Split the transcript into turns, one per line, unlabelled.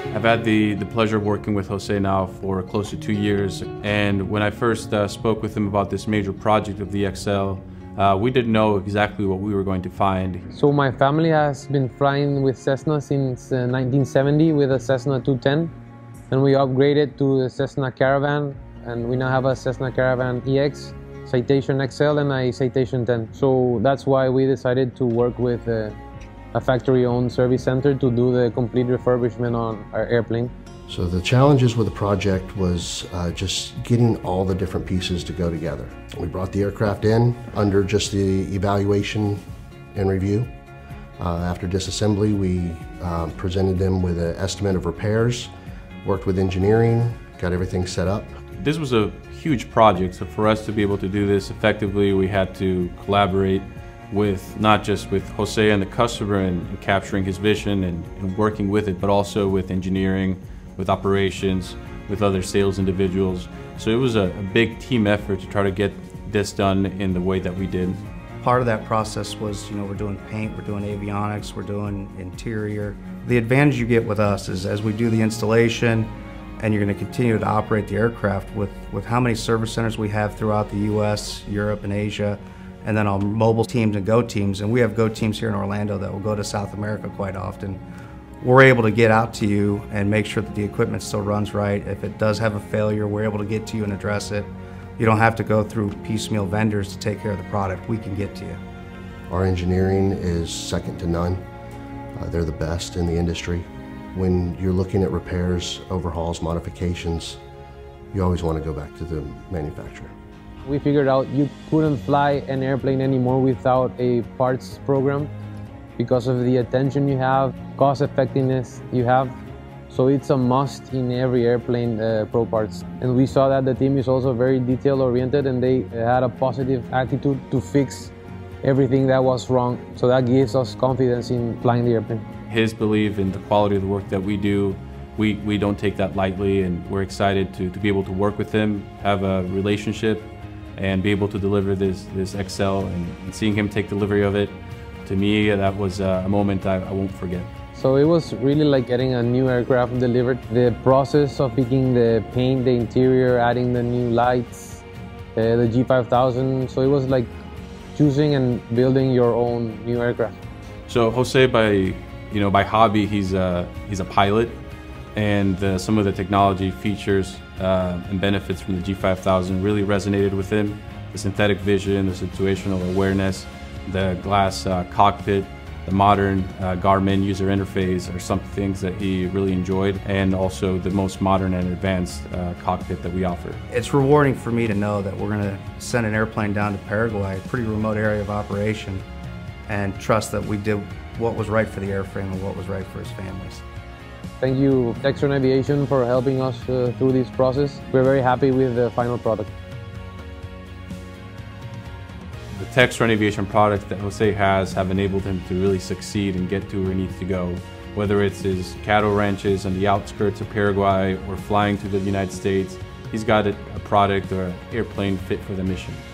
I've had the pleasure of working with Jose now for close to 2 years, and when I first spoke with him about this major project of the XL, we didn't know exactly what we were going to find.
So my family has been flying with Cessna since 1970 with a Cessna 210, and we upgraded to the Cessna Caravan, and we now have a Cessna Caravan EX, Citation XL, and a Citation 10. So that's why we decided to work with a factory-owned service center to do the complete refurbishment on our airplane.
So the challenges with the project was just getting all the different pieces to go together. We brought the aircraft in under just the evaluation and review. After disassembly, we presented them with an estimate of repairs, worked with engineering, got everything set up.
This was a huge project, so for us to be able to do this effectively, we had to collaborate with not just with Jose and the customer and capturing his vision and working with it, but also with engineering, with operations, with other sales individuals. So it was a big team effort to try to get this done in the way that we did.
Part of that process was, we're doing paint, we're doing avionics, we're doing interior. The advantage you get with us is as we do the installation and you're going to continue to operate the aircraft with how many service centers we have throughout the US, Europe, and Asia, and then on mobile teams and go teams, and we have go teams here in Orlando that will go to South America quite often. We're able to get out to you and make sure that the equipment still runs right. If it does have a failure, we're able to get to you and address it. You don't have to go through piecemeal vendors to take care of the product. We can get to you.
Our engineering is second to none. They're the best in the industry. When you're looking at repairs, overhauls, modifications, you always want to go back to the manufacturer.
We figured out you couldn't fly an airplane anymore without a parts program because of the attention you have, cost effectiveness you have. So it's a must in every airplane, Pro Parts. And we saw that the team is also very detail oriented and they had a positive attitude to fix everything that was wrong. So that gives us confidence in flying the airplane.
His belief in the quality of the work that we do, we don't take that lightly, and we're excited to be able to work with him, have a relationship, and be able to deliver this XL, and seeing him take delivery of it, to me, that was a moment I won't forget.
So it was really like getting a new aircraft delivered. The process of picking the paint, the interior, adding the new lights, the G5000, so it was like choosing and building your own new aircraft.
So Jose, by hobby, he's a pilot, and some of the technology features and benefits from the G5000 really resonated with him. The synthetic vision, the situational awareness, the glass cockpit, the modern Garmin user interface are some things that he really enjoyed, and also the most modern and advanced cockpit that we offer.
It's rewarding for me to know that we're going to send an airplane down to Paraguay, a pretty remote area of operation, and trust that we did what was right for the airframe and what was right for his families.
Thank you, Textron Aviation, for helping us through this process. We're very happy with the final product.
The Textron Aviation products that Jose has have enabled him to really succeed and get to where he needs to go. Whether it's his cattle ranches on the outskirts of Paraguay or flying to the United States, he's got a product or an airplane fit for the mission.